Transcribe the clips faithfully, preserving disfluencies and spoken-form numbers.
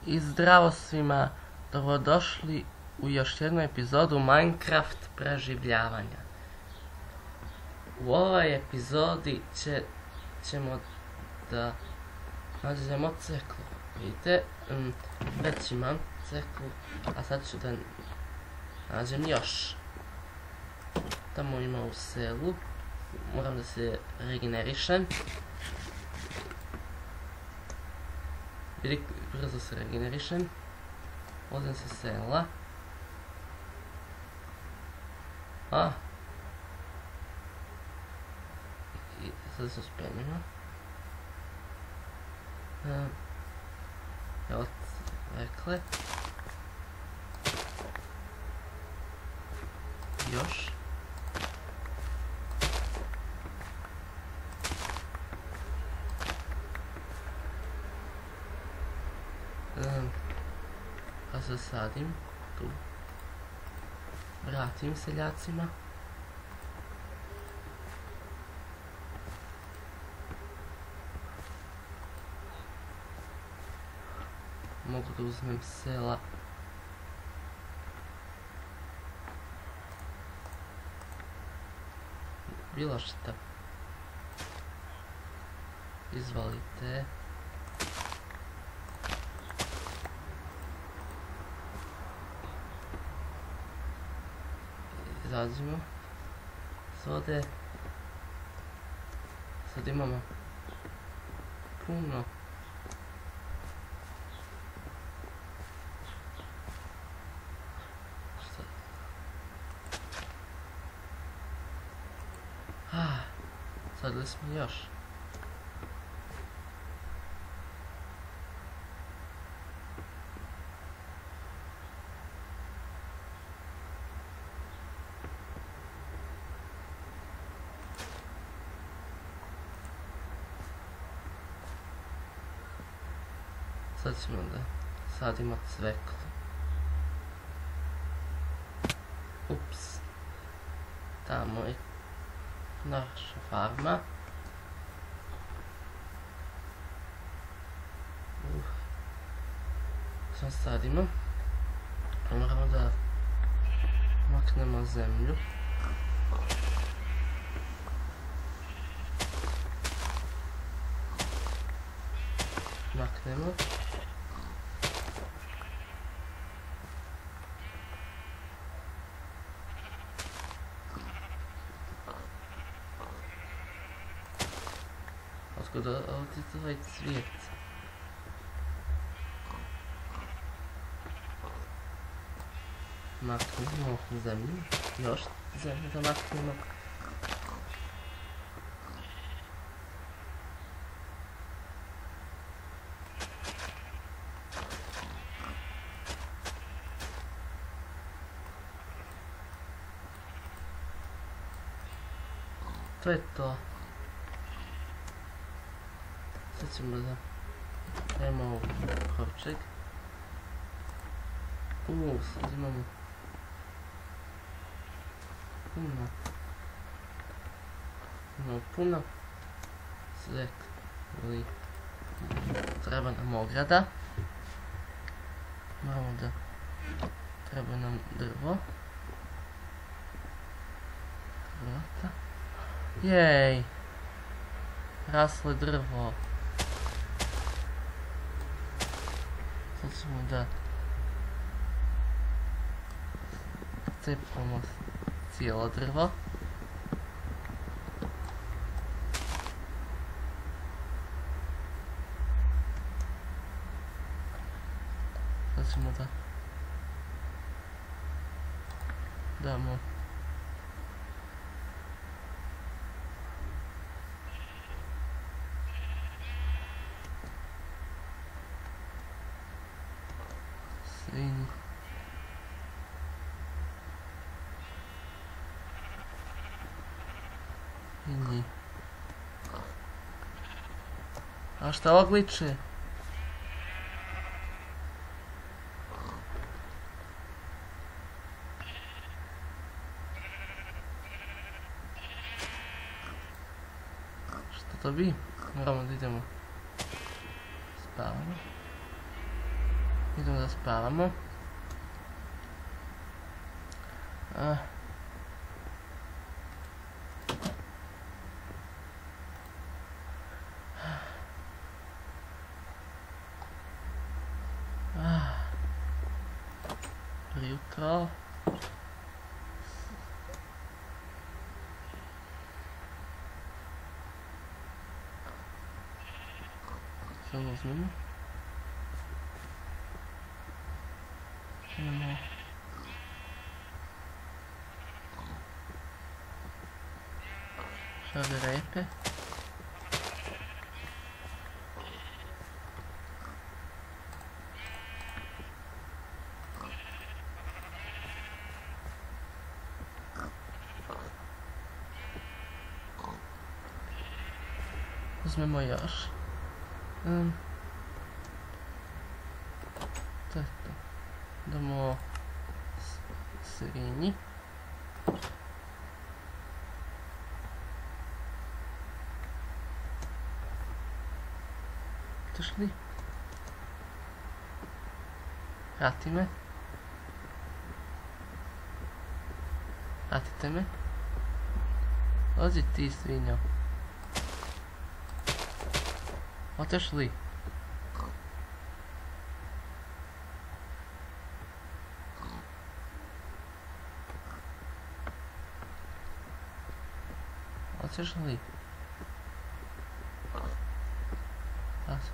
I zdravo svima, dobrodošli u još jednu epizodu Minecraft preživljavanja. U ovoj epizodi će, ćemo da nađemo ceklu. Vidite, um, već imam ceklu, a sad ću da nađem još. Tamo ima u selu, moram da se regenerišem. Vidi, brzo se regenerišem. Odem se sela. A. I sad se uspenjamo. Um, evo rekle. Još. Um, pa se sadim tu. Vratim seljacima. Mogu da uzmem sela. Bilo šta. Izvalite. Izađemo s vode. Sad imamo puno šta? Ah, sadili smo još. Sad ćemo da sadimo cveklu. Ups. Tamo je naša farma. Uh. Sad sadimo. Moramo da maknemo zemlju. Maknemo. Otkud ovdje ovaj cvijet? Maknemo zemlju. Još zemlju da maknemo. To je to. Sad ćemo da dajemo ovu kovčeg. Uuu, sad imamo puno. Imamo puno cvekli. Treba nam ograda. Moramo da treba nam drvo. Vrata. Jej! Raslo je drvo. Sad ćemo da cepamo cijelo drvo. Sad ćemo da damo svinju. I a šta ovo gliče? Šta to bi? Moramo da idemo spavamo. Idemo da spavamo. Ah. Ah. Jutro. Co uzmemo? Imamo šave repe. Uzmemo još. Um, to je to. Idemo svinji. Došli? Vrati me. Vratite me. Ozi ti, svinjo. Otešli? Otešli? As.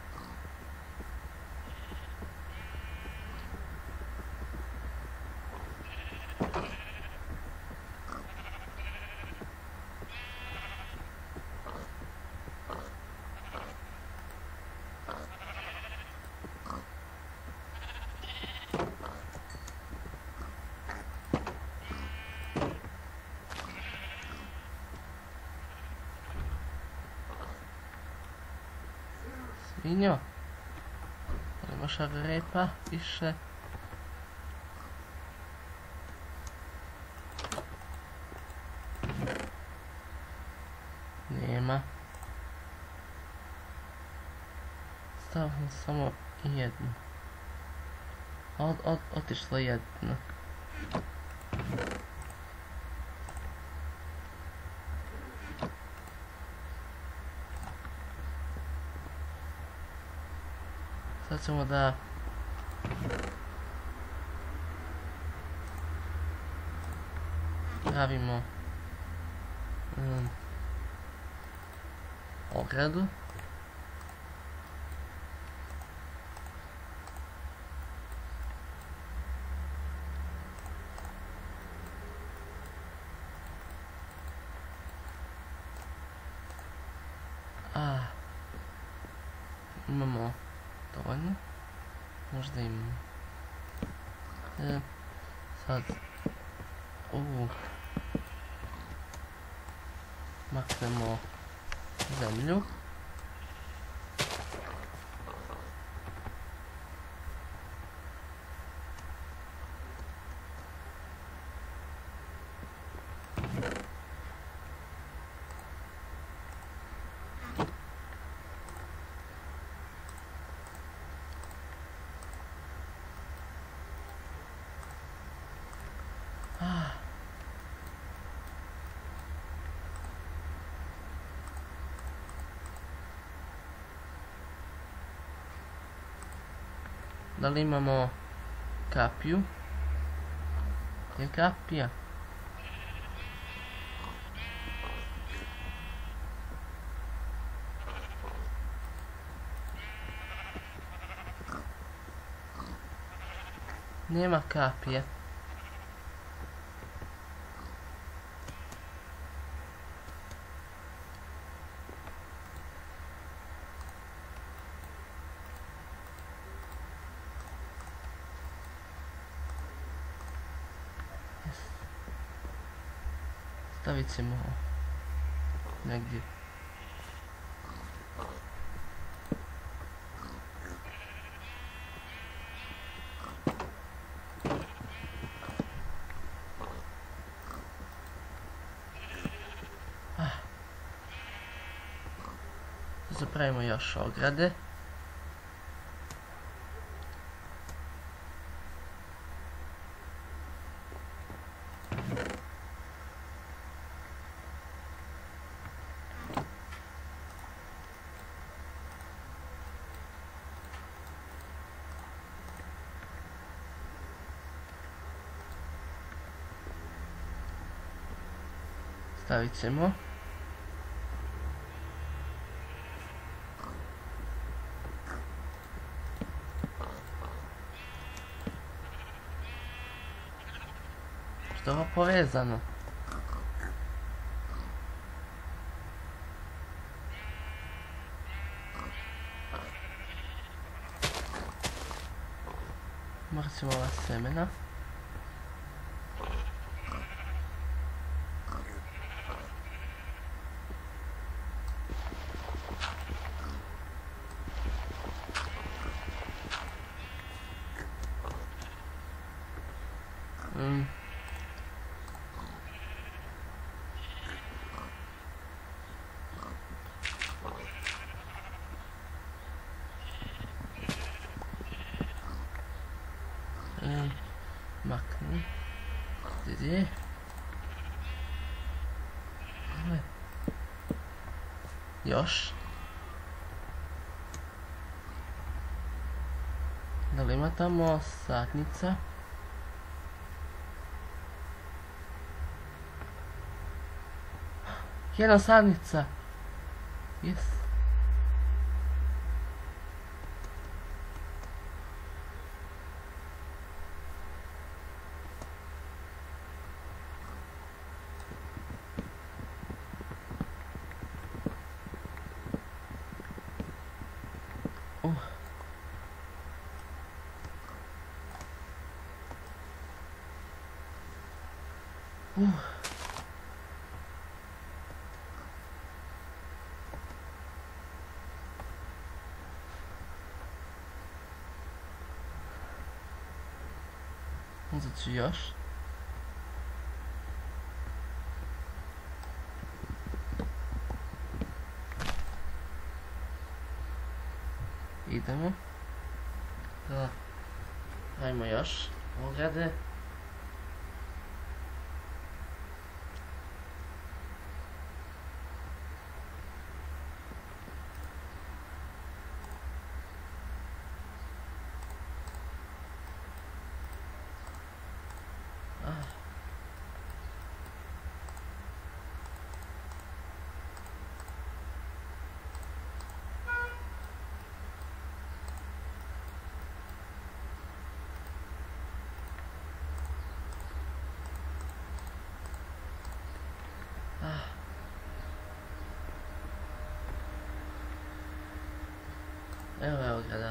Svinjo, nema šave repa više. Nema. Stavim samo jednu. Od, od, otišla jedna. Sad ćemo da pravimo um, ogradu. A, imamo dovoljno, možda imamo. E, sad ovu maknemo zemlju. Da li imamo kapiju? Je kapija? Nema kapije. Stavit ćemo negdje. Ah. Zapravimo još ograde. stavit ćemo. Što je ovo povezano? Morat ćemo ova semena. Mm. Mm. Makni. Vidi. Još. Da li ima tamo satnica? Jedna sadnica. Yes. Uh. Uh. Uzet ću još. Idemo. Da. Ajmo još ograde. Evo je ograda.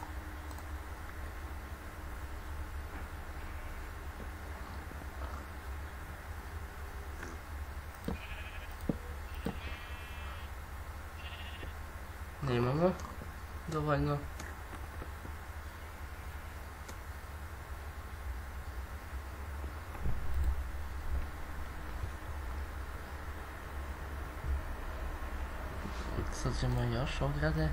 Nemamo dovoljno. Sad ćemo još ograde.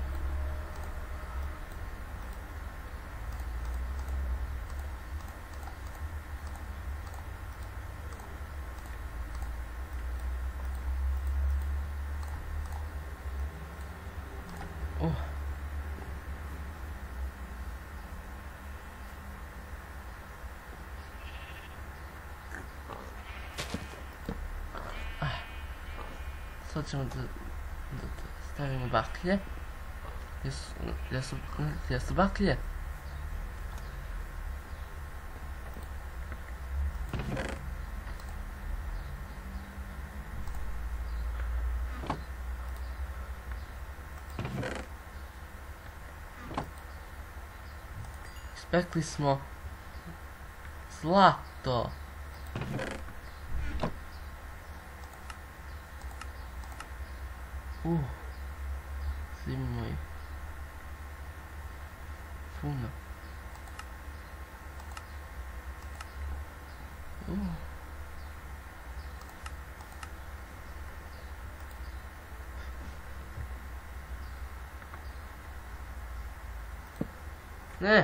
Oh. Ah. Sad ćemo da, da, da stavimo baklje. Gdje su, gdje su, gdje su baklje? Ispekli smo zlato. Uh, svi moji. Puno. Uh. Ne.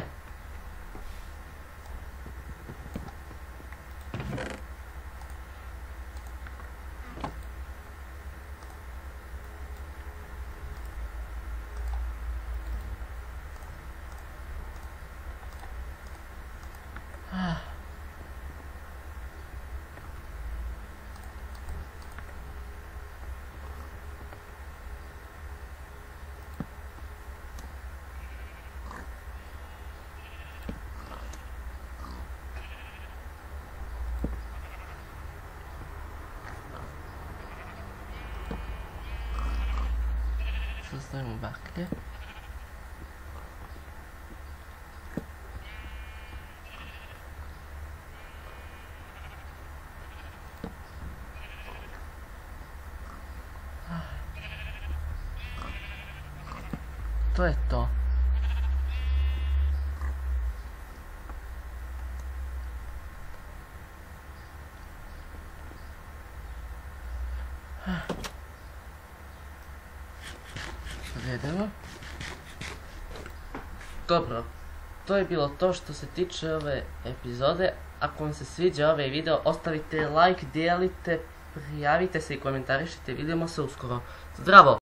da stavimo baklje. To je to. Gledamo. Dobro, to je bilo to što se tiče ove epizode. Ako vam se sviđa ovaj video, ostavite like, dijelite, prijavite se i komentarišite. Vidimo se uskoro. Zdravo!